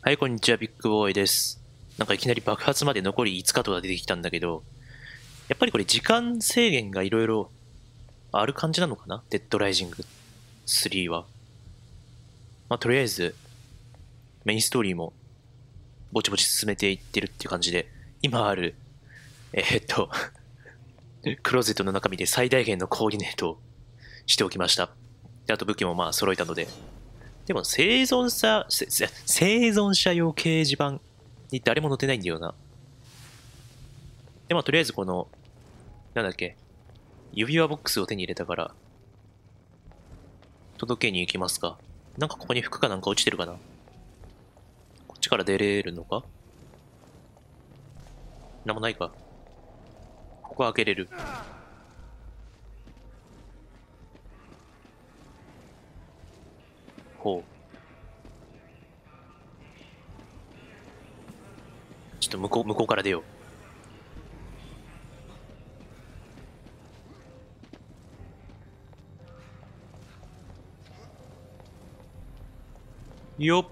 はい、こんにちは、ビッグボーイです。なんかいきなり爆発まで残り5日とか出てきたんだけど、やっぱりこれ時間制限がいろいろある感じなのかな、デッドライジング3は。まあ、とりあえず、メインストーリーもぼちぼち進めていってるっていう感じで、今ある、クローゼットの中身で最大限のコーディネートをしておきました。で、あと武器もまあ揃えたので、でも生存者用掲示板に誰も載ってないんだよな。で、まあとりあえずこの、なんだっけ、指輪ボックスを手に入れたから、届けに行きますか。なんかここに服かなんか落ちてるかな。こっちから出れるのか。なんもないか。ここ開けれる。ほう。ちょっと向こうから出よう。よっ。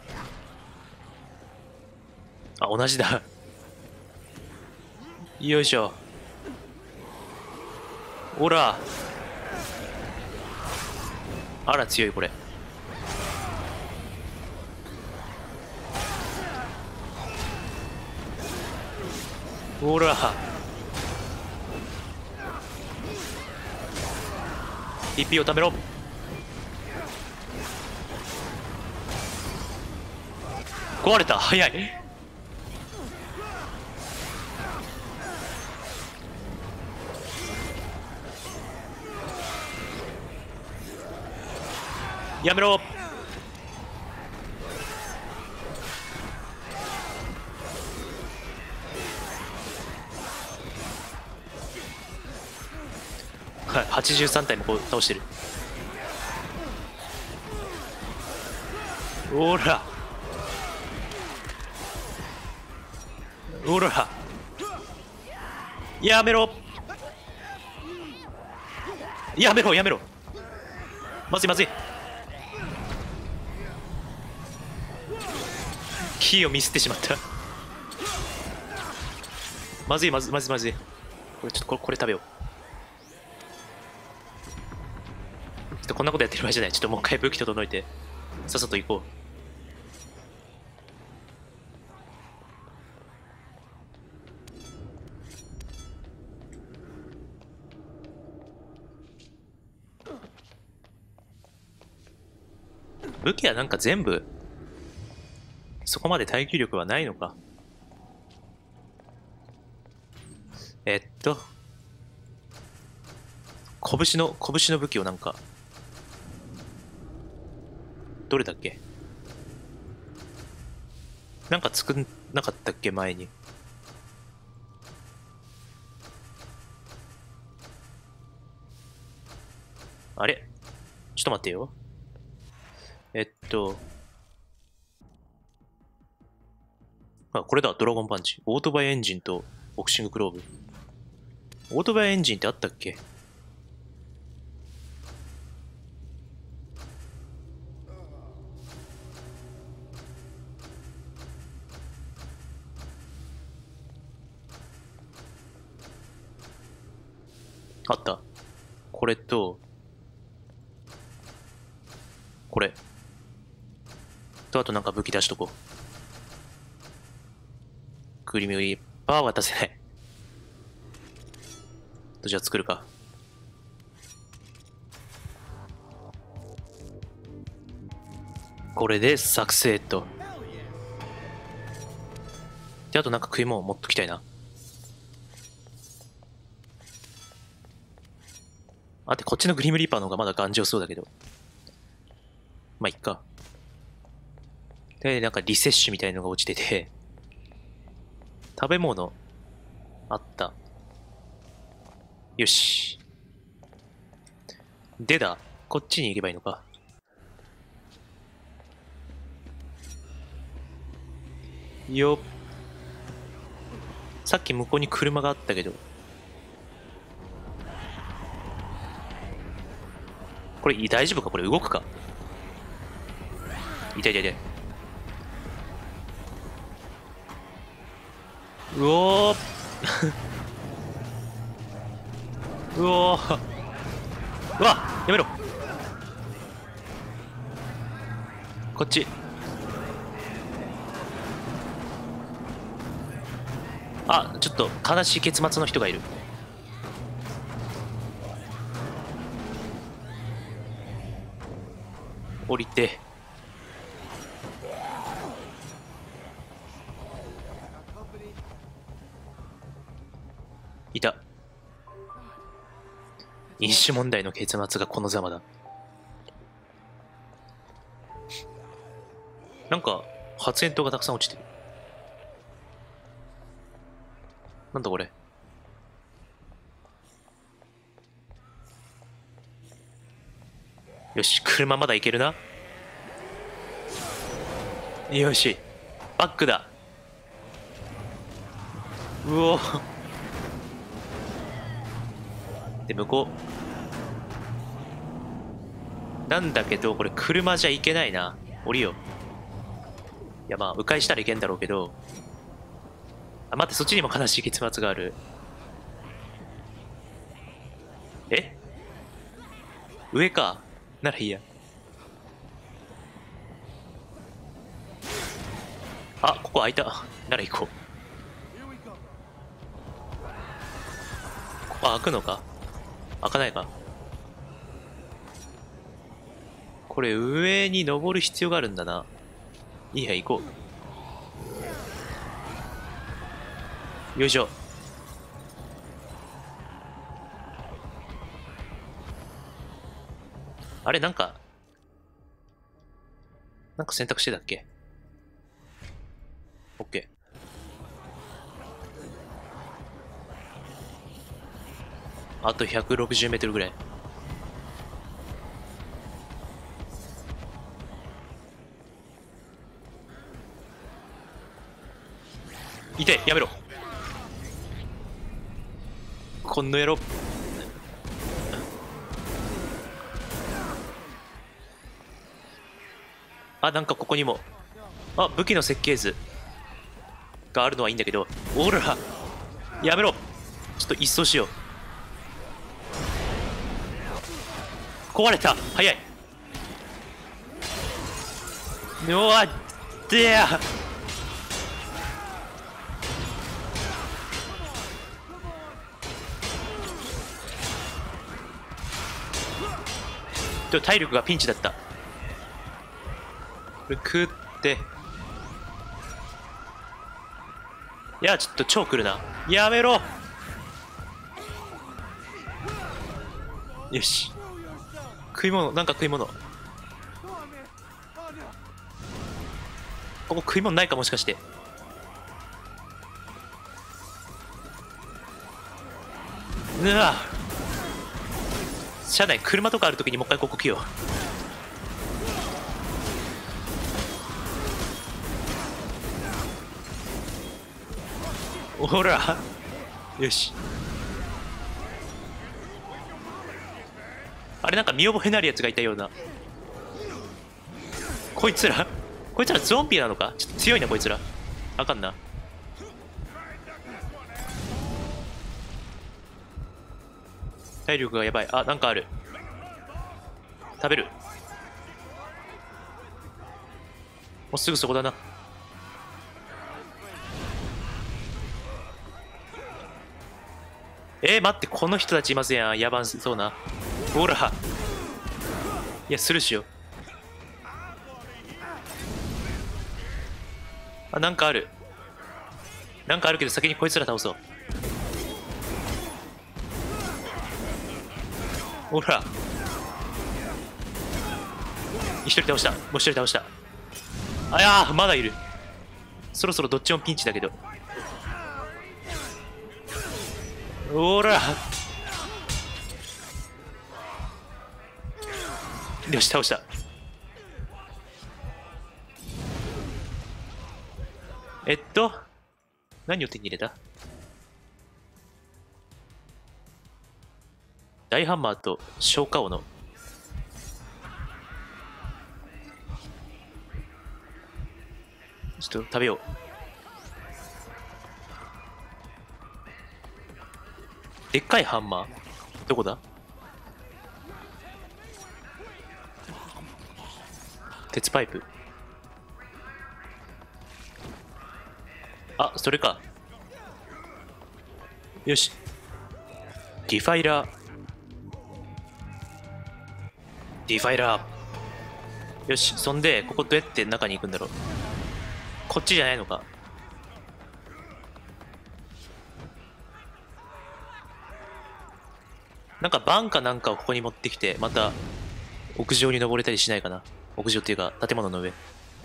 あ、同じだ。よいしょ。ほら。あら、強い、これ。ほら。TP を貯めろ。壊れた。早い。やめろ。はい、83体もこう倒してる。おら。おら。やめろ。やめろ、やめろ。まずいまずい。キーをミスってしまった。まずいまずいまずいまずい。これちょっとこれ食べよう。ちょっとこんなことやってる場合じゃない。ちょっともう一回武器整えてさっさと行こう。武器はなんか全部そこまで耐久力はないのか。拳の武器をなんか、どれだっけ。なんか作んなかったっけ前に。あれちょっと待ってよ。あ、これだ、ドラゴンパンチ。オートバイエンジンとボクシングクローブ。オートバイエンジンってあったっけ。あった。これと、これ。と、あとなんか武器出しとこう。クリミリッパーは渡せない。じゃあ作るか。これで作成と。で、あとなんか食い物持っときたいな。あって、こっちのグリムリーパーの方がまだ頑丈そうだけど。まあ、いっか。で、なんかリセッシュみたいのが落ちてて、食べ物、あった。よし。でだ、こっちに行けばいいのか。よっ。さっき向こうに車があったけど。これ大丈夫か。これ動くか。痛い痛い痛い。 うおーうおーうわやめろ。こっち。あ、ちょっと悲しい結末の人がいる。降りて。いた。飲酒問題の結末がこのざまだ。なんか発煙筒がたくさん落ちてる。なんだこれ。よし、車まだ行けるな。よし、バックだ。うおで、向こう。なんだけど、これ車じゃ行けないな。降りよう。いや、まあ、迂回したらいけんだろうけど。あ、待って、そっちにも悲しい結末がある。え上か。ならいいや。あ、ここ開いた。なら行こう。ここ開くのか？開かないか？これ上に登る必要があるんだな。いいや、行こう。よいしょ。あれ、なんか選択肢だっけ？オッケー。あと160メートルぐらい。いて、やめろ。こんの野郎。あ、なんかここにも。あ、武器の設計図があるのはいいんだけど。おら、やめろ。ちょっと一掃しよう。壊れた。早い。うわっでや。体力がピンチだった。これ食って。いや、ちょっと超来るな。やめろ。よし。食い物、なんか食い物。ここ食い物ないかもしかして。うわ。車内、車とかあるときにもう一回ここ来よう。ほら。よし。あれ、なんか見覚えのあるやつがいたような。こいつらゾンビなのか？ちょっと強いなこいつら。あかんな。体力がやばい。あ、なんかある。食べる。もうすぐそこだな。待って、この人たちいますやん。やばんそうな。ほら。いや、スルーしよう。あ、なんかある。なんかあるけど先にこいつら倒そう。ほら。一人倒した。もう一人倒した。あ、いやー、まだいる。そろそろどっちもピンチだけど。ほら。よし、倒した。何を手に入れた？大ハンマーと消火斧。ちょっと食べよう。 でっかいハンマーどこだ？鉄パイプ。あ、それか。よし。ディファイラー。ディファイラー。よし、そんで、ここどうやって中に行くんだろう。こっちじゃないのか。なんかバンかなんかをここに持ってきて、また屋上に登れたりしないかな。屋上っていうか建物の上。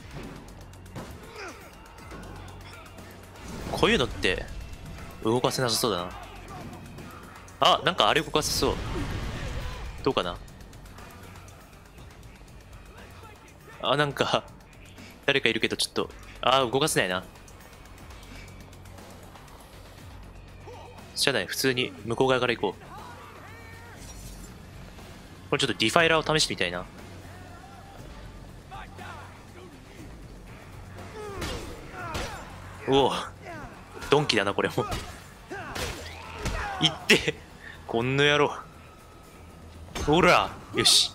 こういうのって動かせなさそうだな。あ、なんかあれ動かせそう。どうかな。あ、なんか誰かいるけどちょっと、あ、動かせないな。しゃあない、普通に向こう側から行こう。これちょっとディファイラーを試してみたいな。おお、ドンキだなこれも。いってこんな野郎。ほら、よし。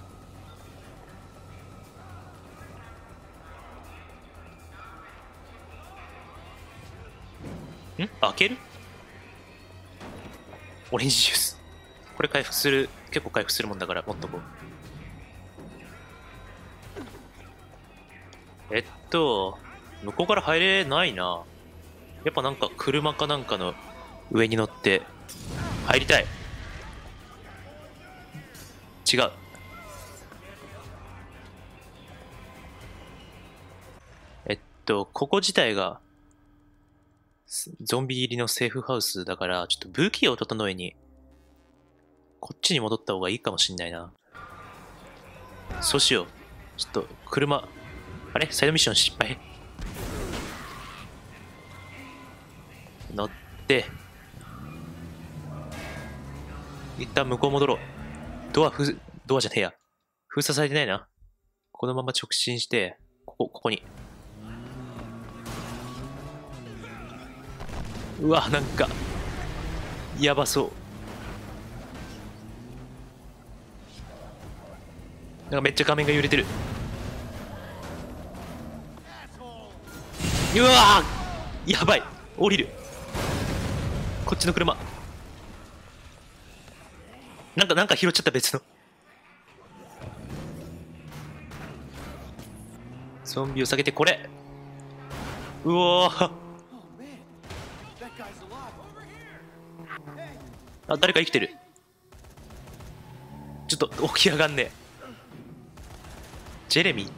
開ける？オレンジジュース。これ回復する、結構回復するもんだから持っとこう。向こうから入れないな。やっぱなんか車かなんかの上に乗って入りたい。違う。ここ自体がゾンビ入りのセーフハウスだから、ちょっと武器を整えにこっちに戻った方がいいかもしんないな。そうしよう。ちょっと車、あれサイドミッション失敗。乗って一旦向こう戻ろう。ドアじゃねえや。封鎖されてないな。このまま直進して、ここに。うわ、なんか、やばそう。なんかめっちゃ画面が揺れてる。うわーやばい。降りる。こっちの車。なんか拾っちゃった別の。ゾンビを下げてこれ。うおー。あ、誰か生きてる。ちょっと起き上がんねえ。ジェレミー。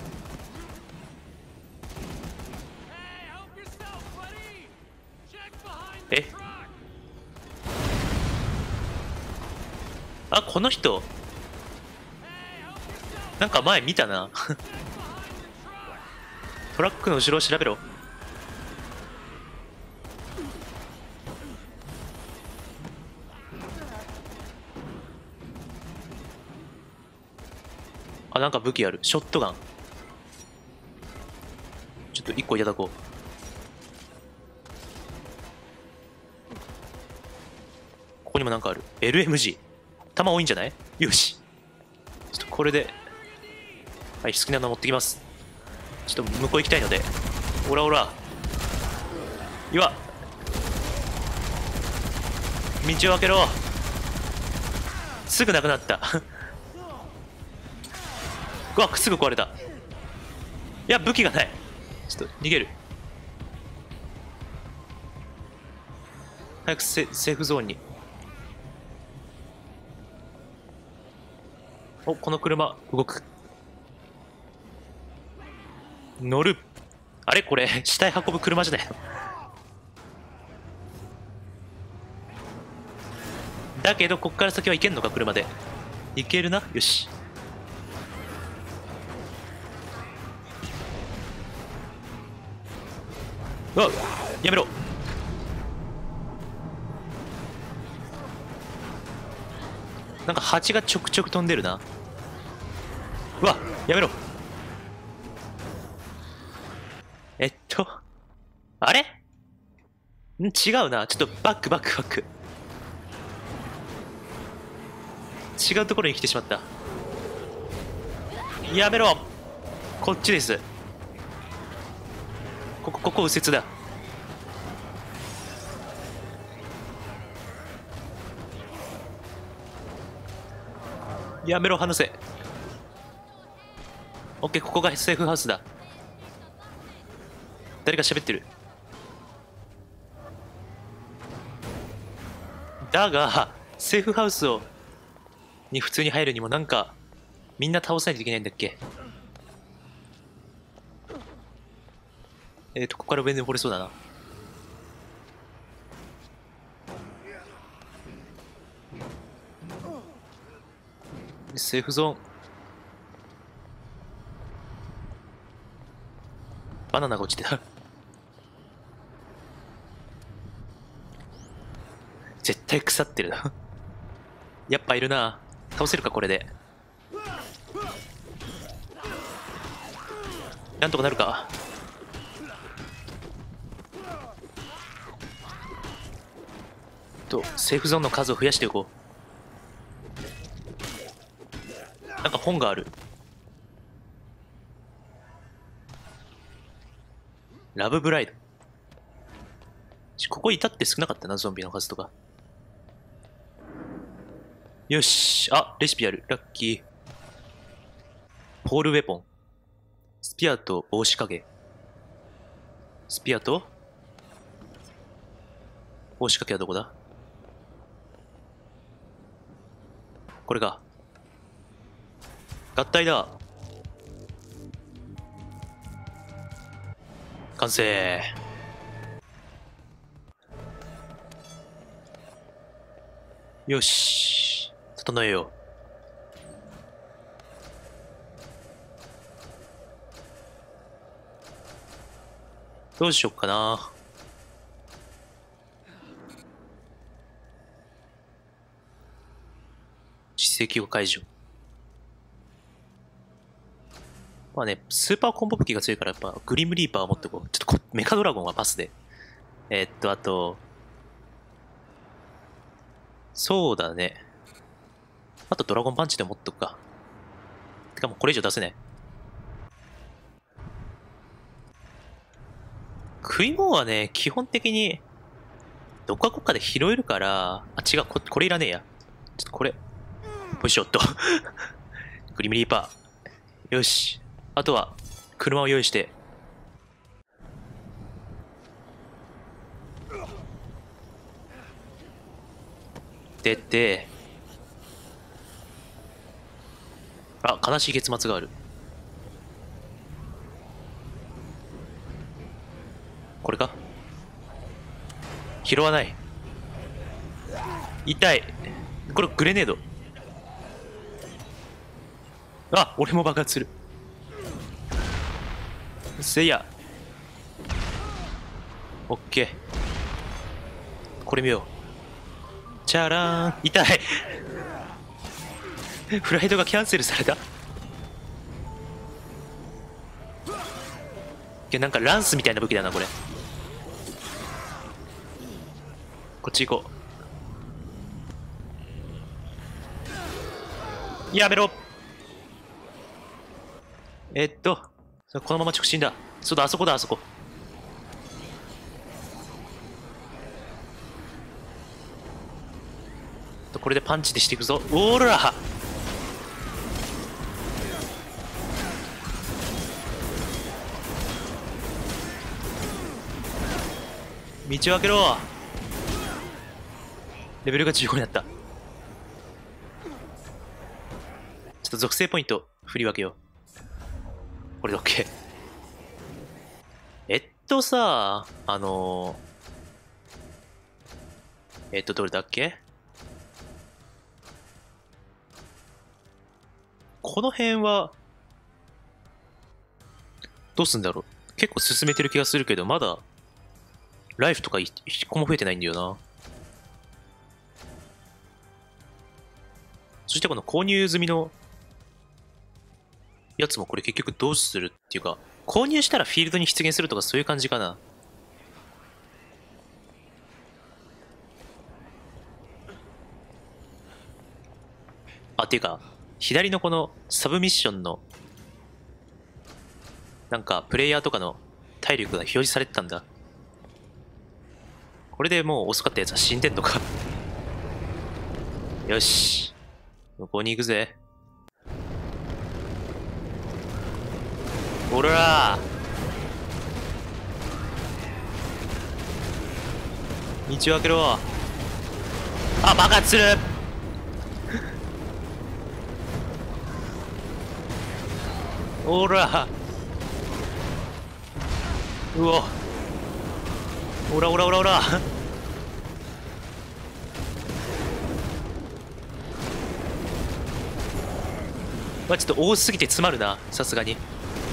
え、あ、この人なんか前見たな。トラックの後ろを調べろ。あ、なんか武器ある。ショットガン。ちょっと1個いただこう。ここにもなんかある。LMG。弾多いんじゃない？よし。ちょっとこれで、はい、好きなの持ってきます。ちょっと向こう行きたいので。オラオラ。岩。道を開けろ。すぐなくなった。うわ、すぐ壊れた。いや、武器がない。ちょっと逃げる。早くセーフゾーンに。お、この車動く。乗る。あれこれ死体運ぶ車じゃないの？だけどこっから先は行けんのか？車で行けるな。よし。うわ、やめろ。なんか蜂がちょくちょく飛んでるな。うわ、やめろ。あれ違うな。ちょっとバック。 違うところに来てしまった。やめろ。こっちです。ここ右折だ。やめろ、離せ。オッケー、ここがセーフハウスだ。誰か喋ってる。だがセーフハウスに普通に入るにもなんかみんな倒さないといけないんだっけ。ここから上に登れそうだな。セーフゾーン。バナナが落ちてた。絶対腐ってるな。やっぱいるな。倒せるかこれで。なんとかなるか。セーフゾーンの数を増やしておこう。なんか本がある。ラブブライド。ここ至って少なかったな、ゾンビの数とか。よし。あ、レシピある。ラッキー。ポールウェポン。スピアと帽子影。スピアと帽子影はどこだ。これが。合体だ。完成。よし。整えよう。どうしよっかな。実績を解除。まあね、スーパーコンボ武器が強いからやっぱグリムリーパーを持ってこう。ちょっとメカドラゴンはパスで。あと、そうだね。あとドラゴンパンチで持っとくか。てかもうこれ以上出せない。食い物はね、基本的に、どっかこっかで拾えるから、あ、違う、これいらねえや。ちょっとこれ、ポジショット。グリムリーパー。よし。あとは、車を用意して。出て、あ、悲しい結末がある。これか。拾わない。痛い。これグレネード。あ、俺も爆発する。せいや。オッケー。これ見よう。チャラーン。痛い。フライトがキャンセルされた。なんかランスみたいな武器だなこれ。こっち行こう。やめろ。このまま直進だ。そうだ、あそこだ、あそこ。これでパンチでしていくぞ。おーら。道を開けろ。レベルが15になった。ちょっと属性ポイント振り分けよう。これで OK。さ、どれだっけ。この辺は、どうすんだろう。結構進めてる気がするけど、まだ、ライフとか一個も増えてないんだよな。そしてこの購入済みのやつもこれ結局どうするっていうか、購入したらフィールドに出現するとかそういう感じかな。 っていうか、左のこのサブミッションの、なんか、プレイヤーとかの体力が表示されてたんだ。これでもう遅かったやつは死んでんのか。よし。向こうに行くぜ。おらー、道を開けろ。あ、爆発する。おら、うお、おらおらおらおら。まあちょっと多すぎて詰まるな、さすがに。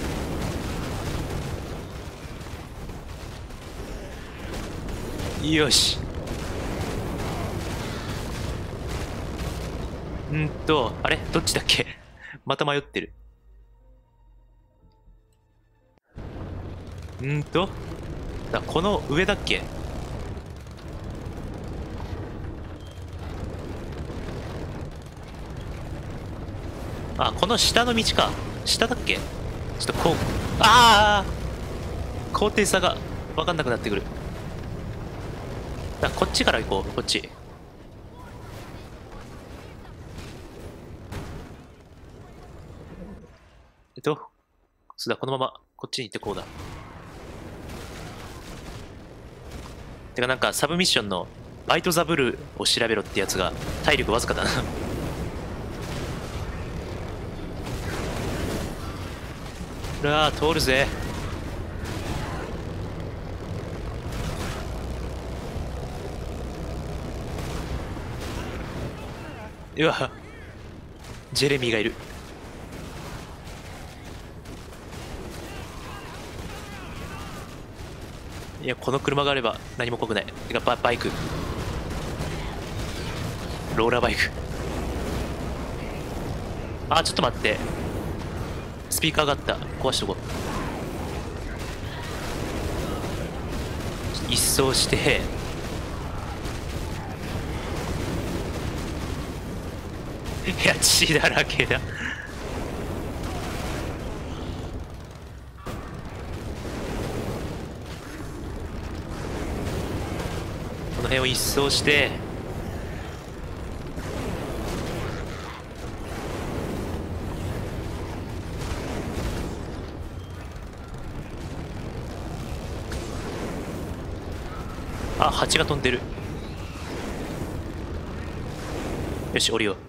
よし。あれどっちだっけ。また迷ってる。この上だっけ。あ、この下の道か。下だっけ。ちょっとこう、ああ、高低差が分かんなくなってくる。こっちから行こう、こっち。そうだ、このままこっちに行ってこうだ。てかなんかサブミッションのバイトザブルを調べろってやつが体力わずかだな。うわー、通るぜ。うわ、ジェレミーがいる。いや、この車があれば何も怖くない。てかバイク、ローラーバイク。あ、ちょっと待って、スピーカーがあった。壊しとこう。一掃して、いや血だらけだ。この辺を一掃して、あ、蜂が飛んでる。よし、降りよう。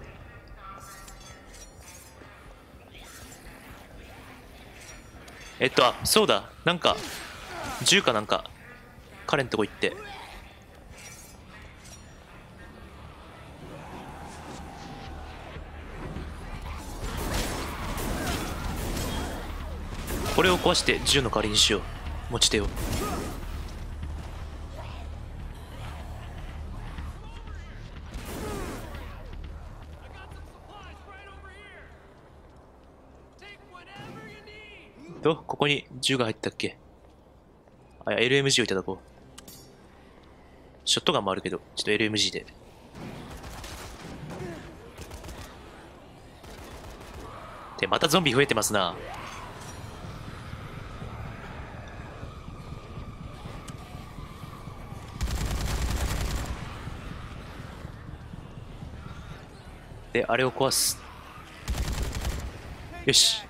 そうだ、なんか銃かなんか彼んとこ行って、これを壊して銃の代わりにしよう。持ち手を。ここに銃が入ったっけ。あ、LMG をいただこう。ショットガンもあるけど、ちょっと LMG で。で、またゾンビ増えてますな。で、あれを壊す。よし。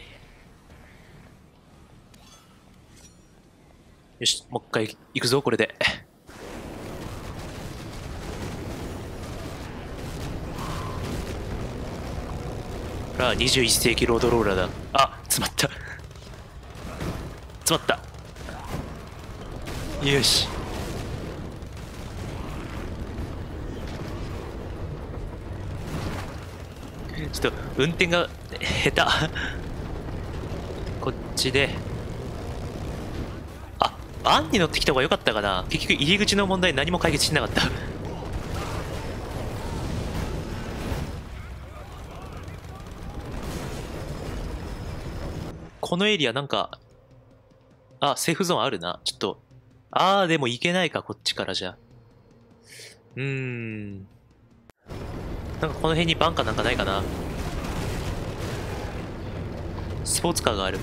よし、もう一回行くぞ、これで。21世紀ロードローラーだ。あ、詰まった。詰まった。よし。ちょっと運転が下手。こっちで。あ、バンに乗ってきた方が良かったかな。結局入り口の問題何も解決しなかった。このエリアなんか、あ、セーフゾーンあるな。ちょっと、でも行けないか、こっちからじゃ。 なんかこの辺にバンカーなんかないかな。スポーツカーがある。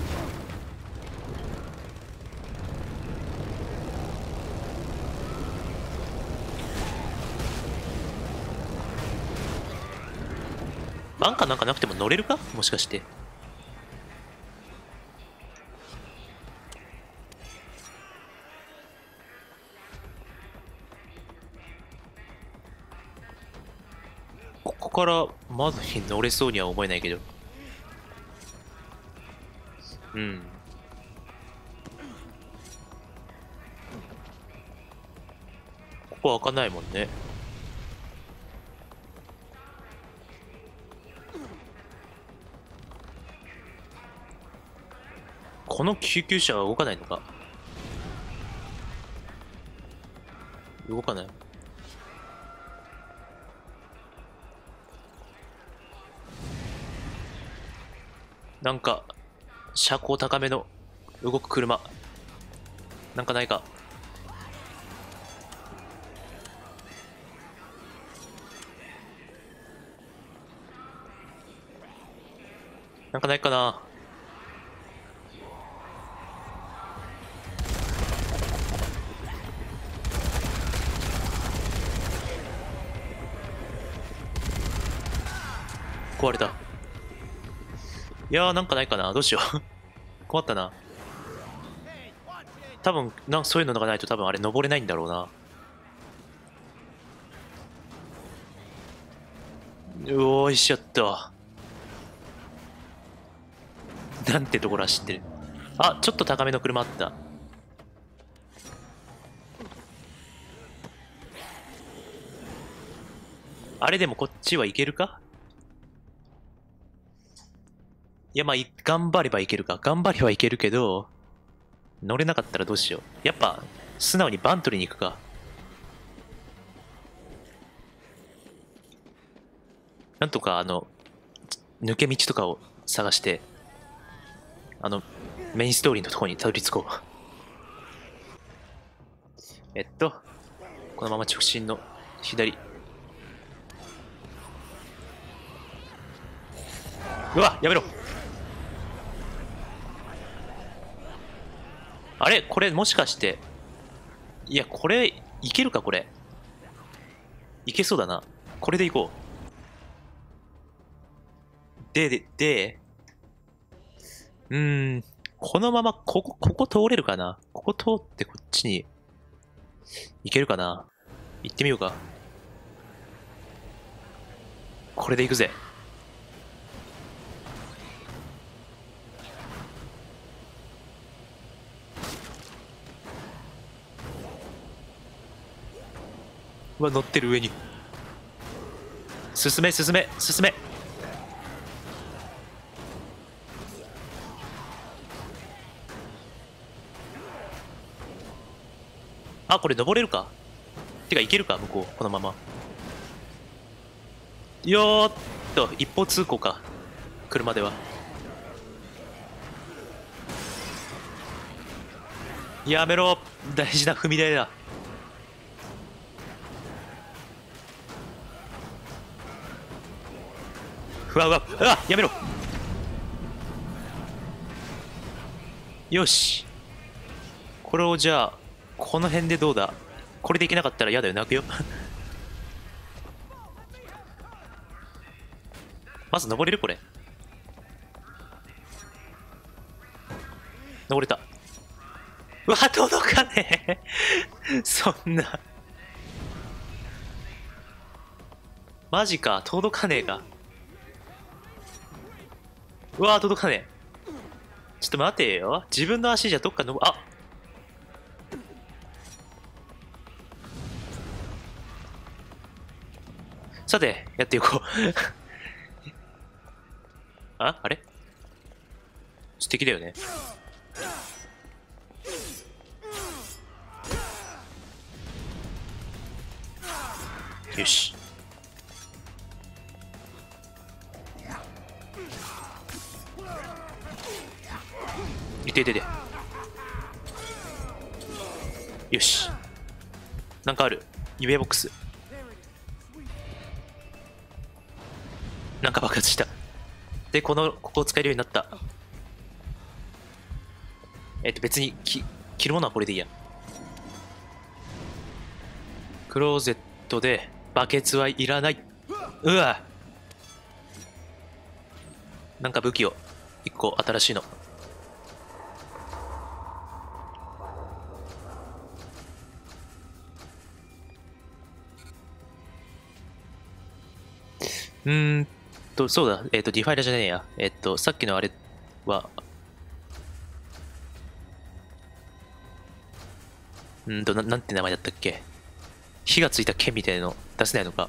バンカーなんかなくても乗れるか、もしかして。ここから窓に乗れそうには思えないけど。うん。ここ開かないもんね。この救急車は動かないのか。動かない。なんか車高高めの動く車なんかないか。なんかないかな。壊れた。いやー、なんかないかな。どうしよう。困ったな。多分そういうのがないと多分あれ登れないんだろうな。おーいしちゃった。なんてところ走ってる。あ、ちょっと高めの車あった。あれでもこっちは行けるか。いや、まあ、頑張ればいけるか。頑張ればいけるけど、乗れなかったらどうしよう。やっぱ、素直にバン取りに行くか。なんとか、抜け道とかを探して、メインストーリーのところにたどり着こう。このまま直進の左。うわ、やめろ。あれこれもしかして、いや、これ、いけるかこれ。いけそうだな。これで行こう。このまま、ここ通れるかな。ここ通ってこっちに、行けるかな。行ってみようか。これで行くぜ。うわ、乗ってる上に。進め、進め、進め。あ、これ登れるか。てか、行けるか、向こう、このまま。よーっと、一方通行か。車では。やめろ。大事な踏み台だ。うわうわ、うわ、やめろ。よし。これをじゃあ、この辺でどうだ。これでいけなかったら嫌だよ、泣くよ。まず登れるこれ。登れた。うわ、届かねえ。そんな。マジか、届かねえか。うわ、届かねえ。ちょっと待てよ。自分の足じゃどっか登あ、さて、やっていこう。あれ素敵だよね。よし。いていていて。よし。なんかある。指輪ボックス。 爆発した。で、ここを使えるようになった。別に着るものはこれでいいや。クローゼットでバケツはいらない。うわ、なんか武器を一個新しいの。そうだ、ディファイラーじゃねえや。さっきのあれは、なんて名前だったっけ。火がついた剣みたいなの出せないのか。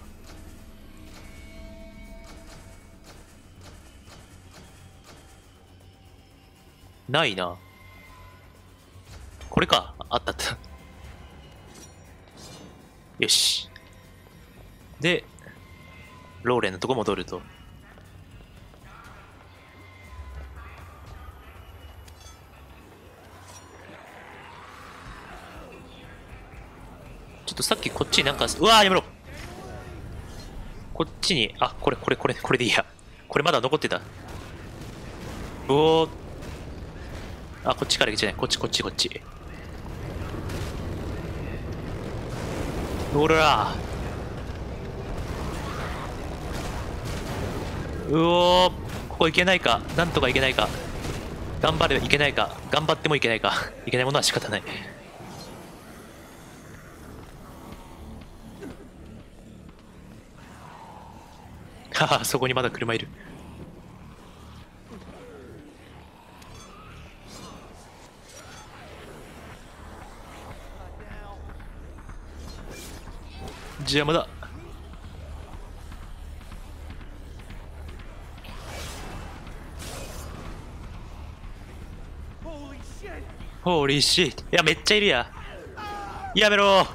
ないな。これか。あったあった。よし。で、ローレンのとこ戻ると。ちょっとさっきこっちになんか、うわーやめろ。こっちに、あ、これでいいや。これまだ残ってた。うおー。あ、こっちから行けじゃない。こっち。おらー。うおー。ここ行けないか。なんとか行けないか。頑張れいけないか。頑張ってもいけないか。いけないものは仕方ない。はは、そこにまだ車いる。邪魔だ。ホーリーシート。いや、めっちゃいるや。やめろ。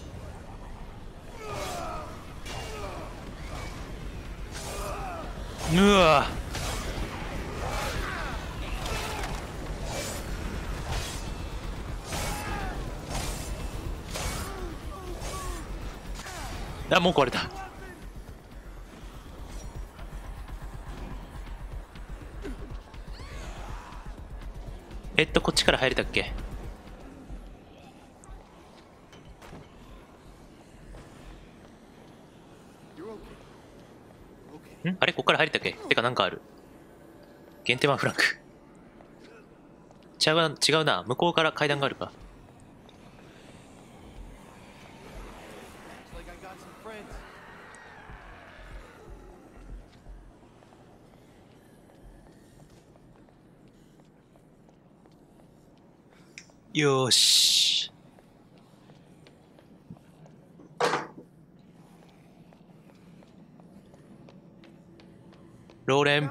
うわ。あ、もう壊れた。こっちから入れたっけ。あれこっから入れたっけ。てかなんかある。限定ワンフランク。違うな。向こうから階段があるか。よーし。ローレン。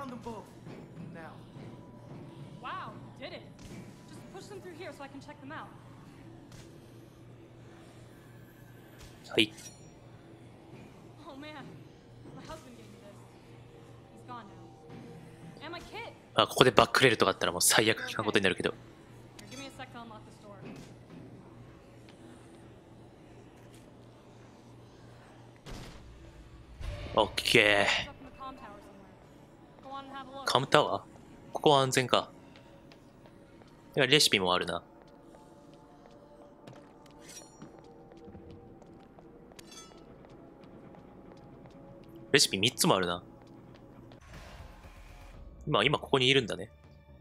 はい。あ、ここでバックレるとかあったらもう最悪なことになるけど。オッケー。カムタワー。ここは安全か。いや、レシピもあるな。レシピ3つもあるな。今ここにいるんだね。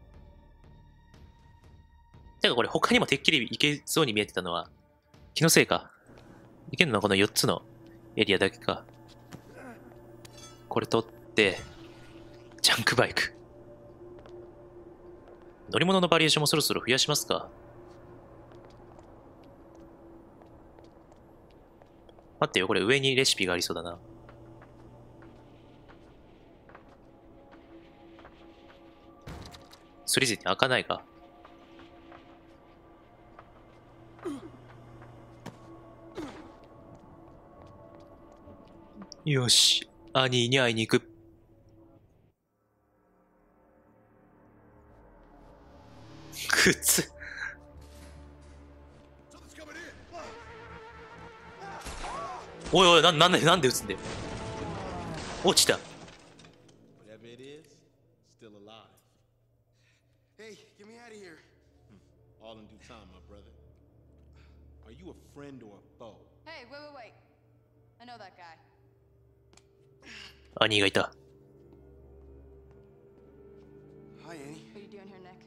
てかこれ他にもてっきりいけそうに見えてたのは気のせいか。いけるのはこの4つのエリアだけか。これ取って、ジャンクバイク。乗り物のバリエーションもそろそろ増やしますか。待ってよ、これ上にレシピがありそうだな。それ以前に開かないか。よし、兄に会いに行く。靴。おいおい、なんで撃つんだよ。落ちた。 All in due time, my brother. Are you a friend or a foe? Hey, wait. I know that guy. 兄がいた。 Hi, Annie. What are you doing here, Nick?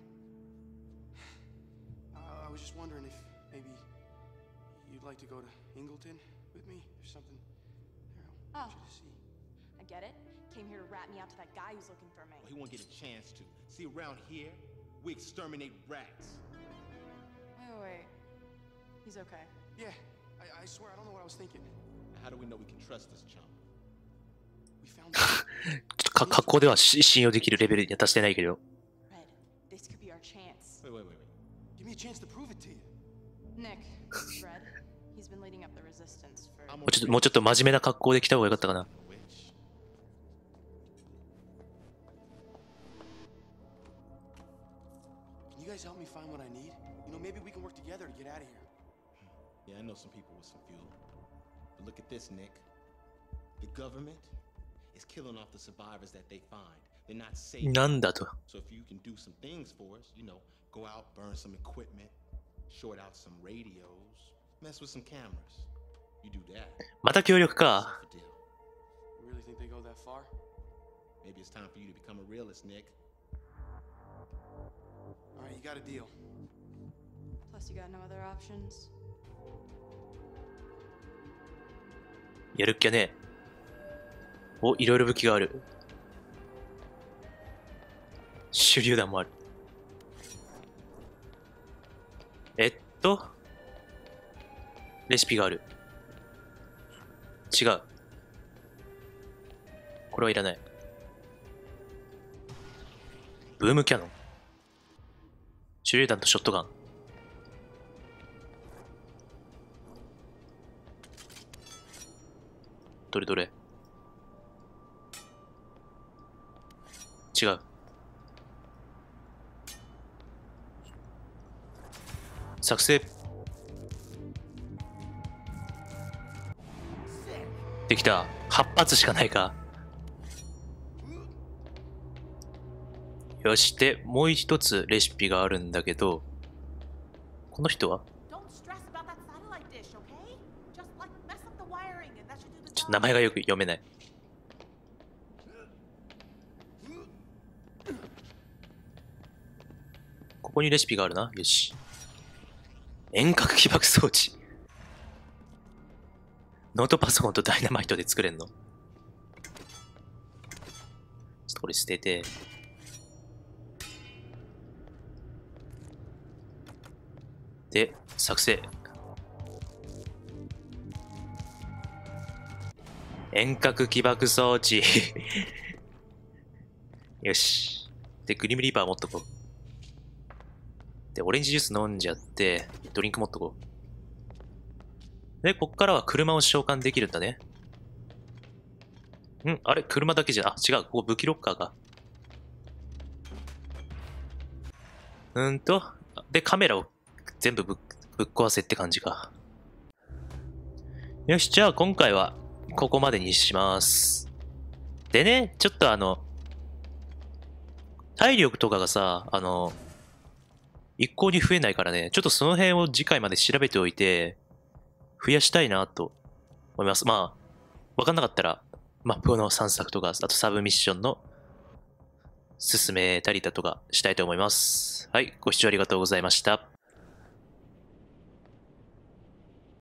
I was just wondering if maybe you'd like to go to Ingleton with me. There's something there I want you to see. I get it. Came here to rat me out to that guy who's looking for me. Well, he won't get a chance to. See, around here, we exterminate rats. Wait. He's okay. Yeah, I swear I don't know what I was thinking. Now, how do we know we can trust this chump? We found ちょっと格好では信用できるレベルには達してないけど。 Red, this could be our chance. Wait. Give me a chance to prove it to you. Nick, this is Red. He's been leading up the resistance for... I'm もうちょっと真面目な格好で来た方がよかったかな。 Witch. Can you guys help me find what I need? You know, maybe we can work together to get out of here. Yeah, I know some people with some fuel. But look at this, Nick. The government is killing off the survivors that they find. They're not safe. なんだと。 So if you can do some things for us, go out, burn some equipment, short out some radios, mess with some cameras. You do that. また協力か。 Yourself a deal. You really think they go that far? Maybe it's time for you to become a realist, Nick. All right, you got a deal. Plus, you got no other options. やるっきゃね。お、いろいろ武器がある。手榴弾もある。レシピがある。違う。これはいらない。ブームキャノン。手榴弾とショットガン。どれ違う。作成できた。8発しかないか。よし。で、もう一つレシピがあるんだけど、この人はちょっと名前がよく読めない。ここにレシピがあるな。よし。遠隔起爆装置。ノートパソコンとダイナマイトで作れんの？ちょっとこれ捨てて。で、作成。遠隔起爆装置。よし。で、グリムリーパー持っとこう。で、オレンジジュース飲んじゃって、ドリンク持っとこう。で、こっからは車を召喚できるんだね。あれ車だけじゃ、違う。ここ武器ロッカーか。で、カメラを全部ぶっ壊せって感じか。よし、じゃあ今回はここまでにします。でね、ちょっと体力とかがさ、一向に増えないからね、ちょっとその辺を次回まで調べておいて、増やしたいなと思います。まあ、わかんなかったら、マップの散策とか、あとサブミッションの進めたりだとかしたいと思います。はい、ご視聴ありがとうございました。